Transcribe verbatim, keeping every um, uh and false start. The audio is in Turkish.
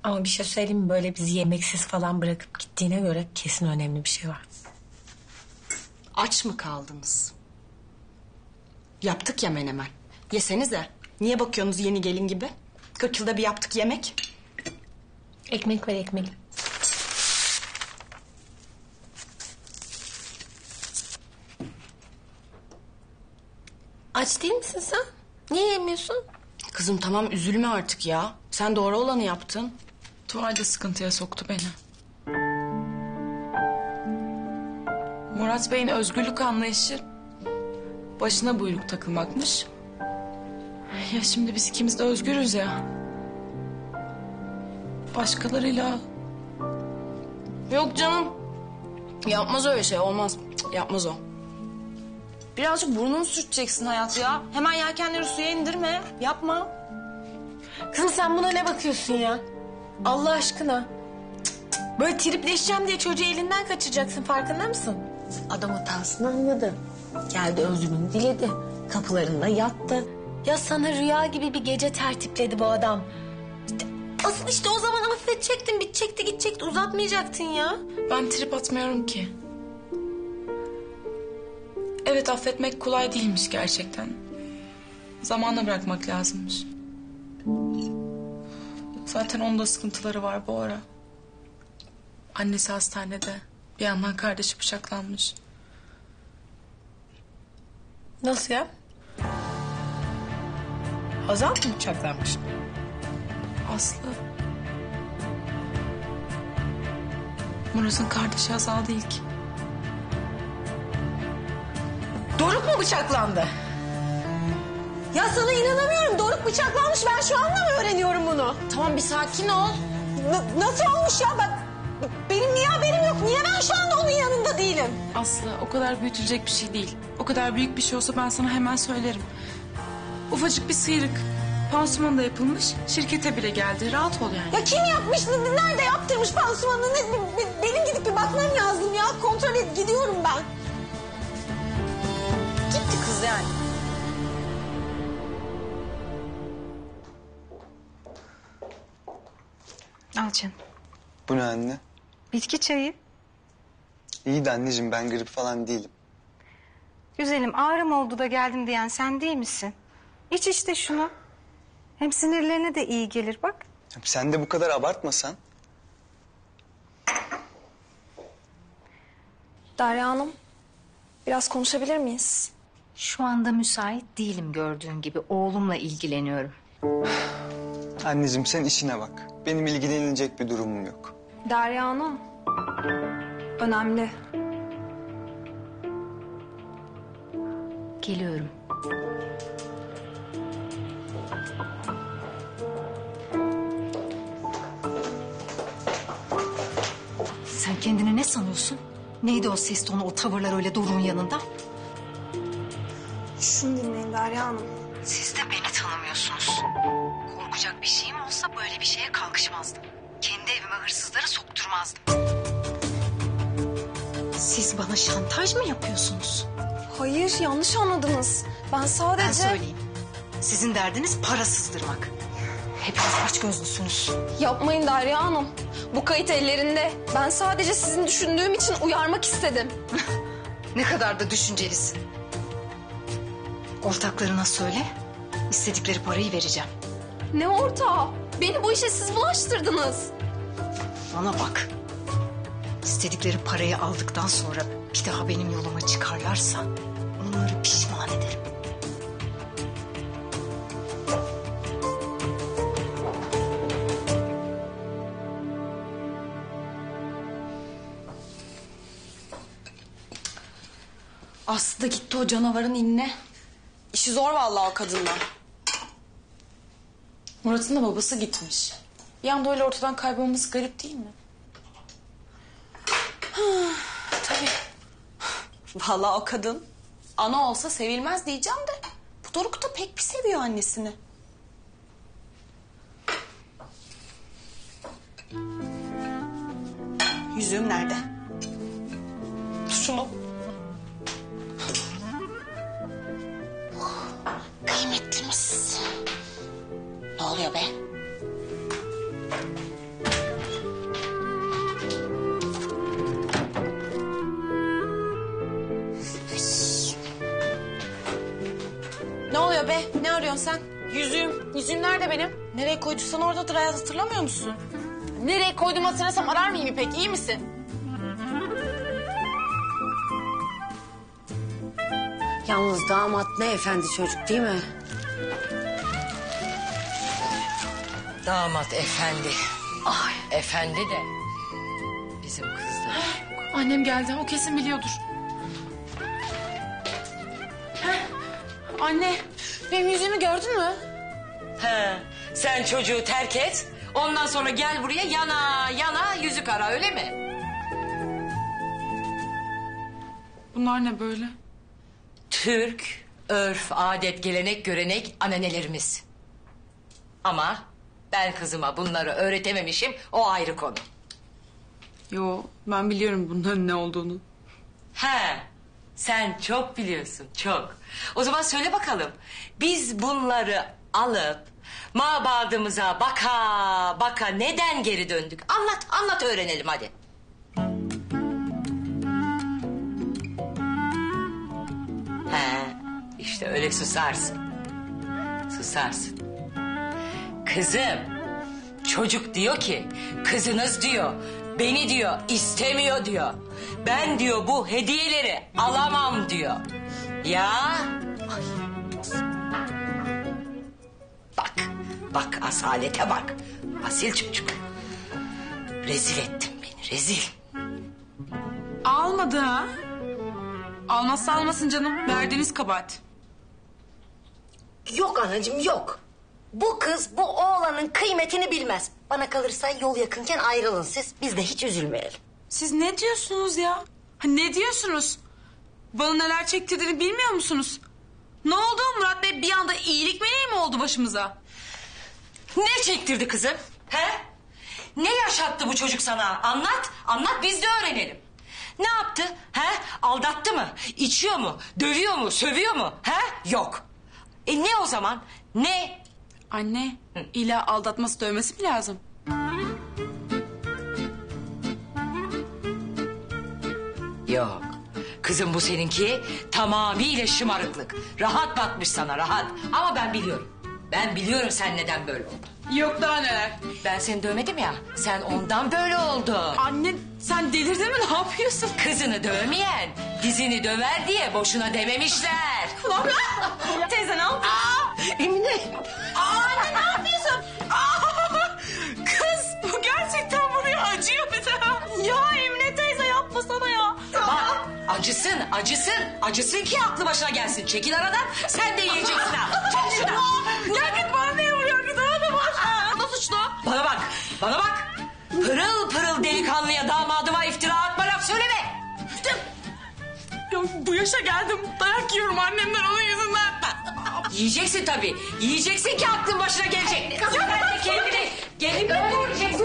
Ama bir şey söyleyeyim mi? Böyle bizi yemeksiz falan bırakıp gittiğine göre kesin önemli bir şey var. Aç mı kaldınız? Yaptık ya menemen. Yesenize. Niye bakıyorsunuz yeni gelin gibi? Kırk yılda bir yaptık yemek. Ekmek ver ekmek. Aç değil misin sen? Niye yemiyorsun? Kızım tamam üzülme artık ya. Sen doğru olanı yaptın. Tuval de sıkıntıya soktu beni. Murat Bey'in özgürlük anlayışı başına buyruk takılmakmış. Ya şimdi biz ikimiz de özgürüz ya. Başkalarıyla... Yok canım. Yapmaz öyle şey, olmaz. Cık, yapmaz o. Birazcık burnunu sürteceksin hayat ya. Hemen yelkenleri suya indirme. Yapma. Kızım sen buna ne bakıyorsun ya? Allah aşkına. Cık cık. Böyle tripleşeceğim diye çocuğu elinden kaçıracaksın, farkında mısın? Adam hatasını anladı. Geldi özrünü diledi. Kapılarında yattı. Ya sana rüya gibi bir gece tertipledi bu adam. İşte, asıl işte o zaman affedecektin, bitecekti, gidecekti, uzatmayacaktın ya. Ben trip atmıyorum ki. Evet, affetmek kolay değilmiş gerçekten. Zamanla bırakmak lazımmış. Zaten onun da sıkıntıları var bu ara. Annesi hastanede. Bir yandan kardeşi bıçaklanmış. Nasıl ya? Hazal mı bıçaklanmış? Aslı. Murat'ın kardeşi Hazal değil ki. Doruk mu bıçaklandı? Ya sana inanamıyorum. Doruk bıçaklanmış. Ben şu anda mı öğreniyorum bunu? Tamam bir sakin ol. N- nasıl olmuş ya? Ben, benim niye haberim yok? Niye ben şu anda onun yanında değilim? Aslı, o kadar büyütülecek bir şey değil. O kadar büyük bir şey olsa ben sana hemen söylerim. Ufacık bir sıyrık. Pansuman da yapılmış. Şirkete bile geldi. Rahat ol yani. Ya kim yapmış? n- Nerede yaptırmış pansumanını? Ne- be- Benim gidip bir bakmam lazım ya. Kontrol et. Gidiyorum ben. Gitti kız yani. Al canım. Bu ne anne? Bitki çayı. İyi de anneciğim ben grip falan değilim. Güzelim, ağrım oldu da geldim diyen sen değil misin? İç işte şunu. Hem sinirlerine de iyi gelir bak. Sen de bu kadar abartmasan. Derya Hanım, biraz konuşabilir miyiz? Şu anda müsait değilim gördüğün gibi. Oğlumla ilgileniyorum. Anneciğim sen işine bak. Benim ilgilenilecek bir durumum yok. Derya Hanım, önemli. Geliyorum. Sen kendini ne sanıyorsun? Neydi o ses tonu, o tavırlar öyle Doruk'un yanında? Şunu dinleyin Derya Hanım. Siz de beni tanımıyorsunuz. Korkacak bir şeyim olsa böyle bir şeye kalkışmazdım. Kendi evime hırsızları sokturmazdım. Siz bana şantaj mı yapıyorsunuz? Hayır, yanlış anladınız. Ben sadece... Ben söyleyeyim. Sizin derdiniz para sızdırmak. Hepiniz açgözlüsünüz. Yapmayın Derya Hanım. Bu kayıt ellerinde. Ben sadece sizin düşündüğüm için uyarmak istedim. Ne kadar da düşüncelisin. Ortaklarına söyle, istedikleri parayı vereceğim. Ne ortağı? Beni bu işe siz bulaştırdınız. Bana bak. İstedikleri parayı aldıktan sonra bir daha benim yoluma çıkarlarsa onları pişman ederim. Aslı da gitti o canavarın inine. İşi zor vallahi o kadınla. Murat'ın da babası gitmiş. Bir anda öyle ortadan kaybolması garip değil mi? Tabii. Vallahi o kadın ana olsa sevilmez diyeceğim de bu Doruk da pek bir seviyor annesini. Yüzüğüm nerede? Şunu. Kıymetlimiz. Ne oluyor be? be? Ne arıyorsun sen? Yüzüğüm. Yüzüğüm nerede benim? Nereye koyduysan oradadır hayat, hatırlamıyor musun? Nereye koydum hatırlasam arar mıyım İpek? İyi misin? Yalnız damat ne efendi çocuk değil mi? Damat efendi. Ay. Efendi de bizim kızlar. Annem geldi. O kesin biliyordur. Heh. Anne. Benim yüzüğümü gördün mü? He, sen çocuğu terk et. Ondan sonra gel buraya yana yana yüzük ara, öyle mi? Bunlar ne böyle? Türk, örf, adet, gelenek, görenek, ananelerimiz. Ama ben kızıma bunları öğretememişim, o ayrı konu. Yo, ben biliyorum bunların ne olduğunu. He, sen çok biliyorsun, çok. O zaman söyle bakalım, biz bunları alıp mabadımıza baka baka neden geri döndük? Anlat, anlat öğrenelim hadi. He, işte öyle susarsın. Susarsın. Kızım, çocuk diyor ki, kızınız diyor, beni diyor, istemiyor diyor. Ben diyor bu hediyeleri alamam diyor. Ya. Ay. Bak, bak asalete bak. Asil çocuk. Rezil ettin beni, rezil. Almadı ha. Almazsa almasın canım. Verdiğiniz kabahat. Yok anacığım yok. Bu kız bu oğlanın kıymetini bilmez. Bana kalırsa yol yakınken ayrılın siz. Biz de hiç üzülmeyelim. Siz ne diyorsunuz ya? Ha, ne diyorsunuz? Bana neler çektirdiğini bilmiyor musunuz? Ne oldu Murat Bey, bir anda iyilik meleği mi oldu başımıza? Ne çektirdi kızım? He? Ne yaşattı bu çocuk sana? Anlat, anlat biz de öğrenelim. Ne yaptı? He? Aldattı mı? İçiyor mu? Dövüyor mu? Sövüyor mu? He? Yok. E ne o zaman? Ne? Anne, illa aldatması dövmesi mi lazım? Yok. Kızım bu seninki tamamıyla şımarıklık. Rahat bakmış sana, rahat. Ama ben biliyorum. Ben biliyorum sen neden böyle oldun. Yok daha neler. Ben seni dövmedim ya. Sen ondan böyle oldun. Anne sen delirdin mi, ne yapıyorsun? Kızını dövmeyen dizini döver diye boşuna dememişler. Teyze ne yapıyorsun? Emine. Anne ne yapıyorsun? Aa, kız bu gerçekten vuruyor, acıyor bir de. Ya Emine teyze yapmasana ya. Bak acısın, acısın. Acısın ki aklı başına gelsin. Çekil aradan, sen de yiyeceksin ha. Çekil şuradan. Ya git, bana ne vuruyor, git ona da bak. O da suçlu. Bana bak, bana bak. Pırıl pırıl delikanlıya damadıma iftira atma, laf söyleme. Ya bu yaşa geldim, dayak yiyorum annemden onun yüzünden. Yiyeceksin tabii. Yiyeceksin ki aklın başına gelecek. Sen de kendini, kendini göreceksin.